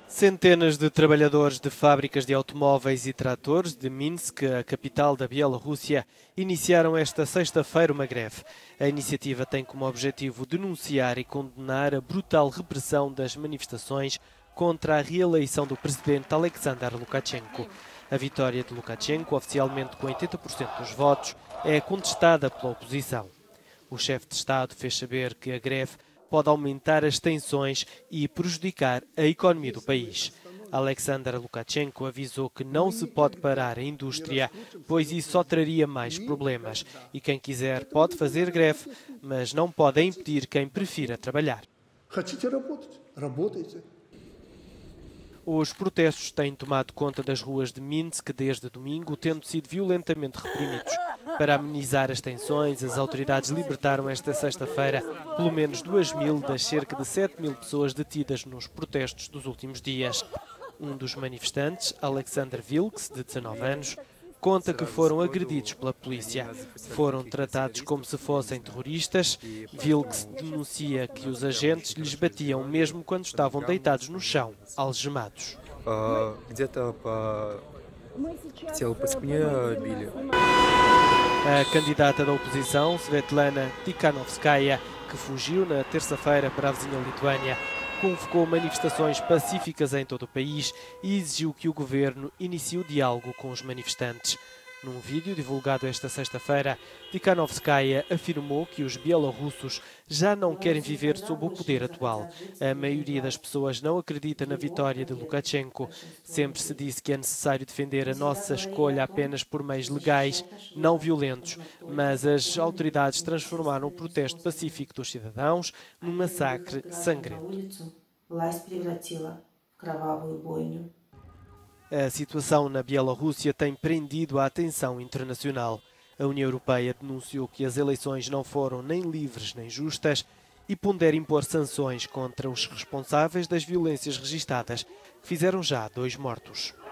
Centenas de trabalhadores de fábricas de automóveis e tratores de Minsk, a capital da Bielorrússia, iniciaram esta sexta-feira uma greve. A iniciativa tem como objetivo denunciar e condenar a brutal repressão das manifestações contra a reeleição do presidente Alexander Lukashenko. A vitória de Lukashenko, oficialmente com 80% dos votos, é contestada pela oposição. O chefe de Estado fez saber que a greve pode aumentar as tensões e prejudicar a economia do país. Alexander Lukashenko avisou que não se pode parar a indústria, pois isso só traria mais problemas. E quem quiser pode fazer greve, mas não pode impedir quem prefira trabalhar. Os protestos têm tomado conta das ruas de Minsk desde domingo, tendo sido violentamente reprimidos. Para amenizar as tensões, as autoridades libertaram esta sexta-feira pelo menos 2.000 das cerca de 7.000 pessoas detidas nos protestos dos últimos dias. Um dos manifestantes, Alexander Vilks, de 19 anos, conta que foram agredidos pela polícia. Foram tratados como se fossem terroristas. Vilks denuncia que os agentes lhes batiam mesmo quando estavam deitados no chão, algemados. A candidata da oposição, Svetlana Tikhanovskaya, que fugiu na terça-feira para a vizinha Lituânia, convocou manifestações pacíficas em todo o país e exigiu que o governo inicie o diálogo com os manifestantes. Num vídeo divulgado esta sexta-feira, Tikhanovskaya afirmou que os bielorrussos já não querem viver sob o poder atual. A maioria das pessoas não acredita na vitória de Lukashenko. Sempre se disse que é necessário defender a nossa escolha apenas por meios legais, não violentos, mas as autoridades transformaram o protesto pacífico dos cidadãos num massacre sangrento. A situação na Bielorrússia tem prendido a atenção internacional. A União Europeia denunciou que as eleições não foram nem livres nem justas e pondera impor sanções contra os responsáveis das violências registadas, que fizeram já 2 mortos.